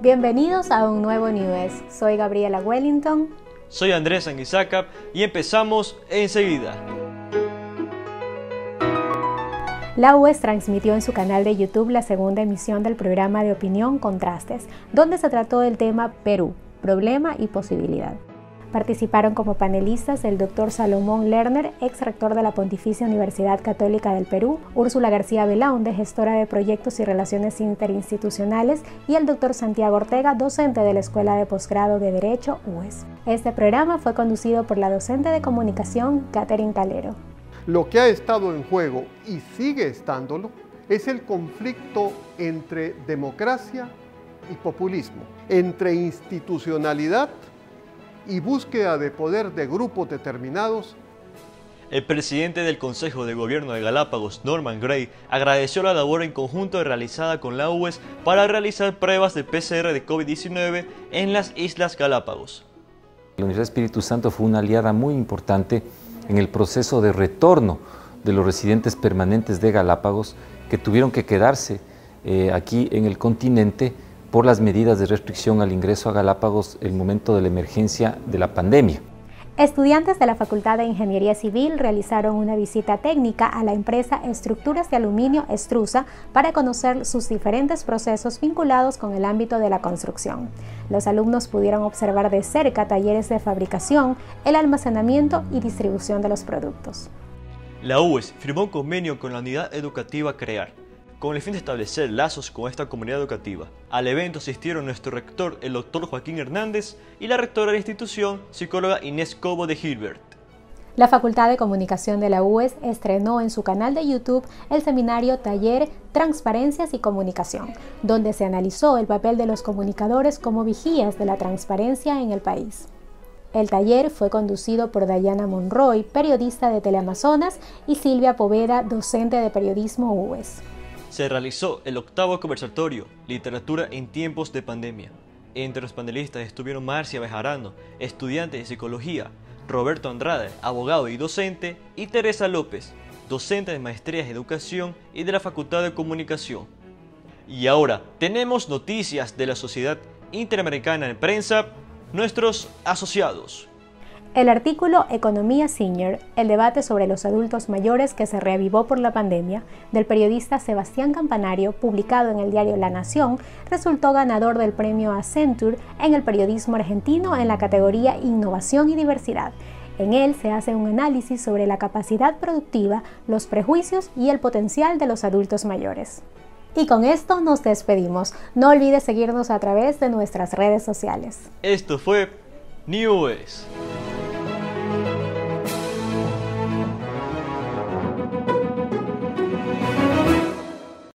Bienvenidos a un nuevo News. Soy Gabriela Wellington. Soy Andrés Anguizácap y empezamos enseguida. La UES transmitió en su canal de YouTube la segunda emisión del programa de opinión Contrastes, donde se trató del tema Perú, problema y posibilidad. Participaron como panelistas el Dr. Salomón Lerner, ex rector de la Pontificia Universidad Católica del Perú, Úrsula García Belaunde, gestora de proyectos y relaciones interinstitucionales, y el Dr. Santiago Ortega, docente de la Escuela de Posgrado de Derecho UES. Este programa fue conducido por la docente de comunicación Catherine Calero. Lo que ha estado en juego y sigue estándolo es el conflicto entre democracia y populismo, entre institucionalidad y búsqueda de poder de grupos determinados. El presidente del Consejo de Gobierno de Galápagos, Norman Gray, agradeció la labor en conjunto realizada con la UES para realizar pruebas de PCR de COVID-19 en las Islas Galápagos. La Universidad Espíritu Santo fue una aliada muy importante en el proceso de retorno de los residentes permanentes de Galápagos que tuvieron que quedarse aquí en el continente por las medidas de restricción al ingreso a Galápagos en el momento de la emergencia de la pandemia. Estudiantes de la Facultad de Ingeniería Civil realizaron una visita técnica a la empresa Estructuras de Aluminio Estrusa para conocer sus diferentes procesos vinculados con el ámbito de la construcción. Los alumnos pudieron observar de cerca talleres de fabricación, el almacenamiento y distribución de los productos. La UES firmó un convenio con la unidad educativa CREAR, con el fin de establecer lazos con esta comunidad educativa. Al evento asistieron nuestro rector, el doctor Joaquín Hernández, y la rectora de la institución, psicóloga Inés Cobo de Gilbert. La Facultad de Comunicación de la UES estrenó en su canal de YouTube el seminario Taller Transparencias y Comunicación, donde se analizó el papel de los comunicadores como vigías de la transparencia en el país. El taller fue conducido por Dayana Monroy, periodista de Teleamazonas, y Silvia Poveda, docente de periodismo UES. Se realizó el octavo conversatorio, Literatura en tiempos de pandemia. Entre los panelistas estuvieron Marcia Bejarano, estudiante de psicología, Roberto Andrade, abogado y docente, y Teresa López, docente de maestrías en educación y de la Facultad de Comunicación. Y ahora tenemos noticias de la Sociedad Interamericana de Prensa, nuestros asociados. El artículo Economía Senior, el debate sobre los adultos mayores que se reavivó por la pandemia, del periodista Sebastián Campanario, publicado en el diario La Nación, resultó ganador del premio Accenture en el periodismo argentino en la categoría Innovación y Diversidad. En él se hace un análisis sobre la capacidad productiva, los prejuicios y el potencial de los adultos mayores. Y con esto nos despedimos. No olvides seguirnos a través de nuestras redes sociales. Esto fue News.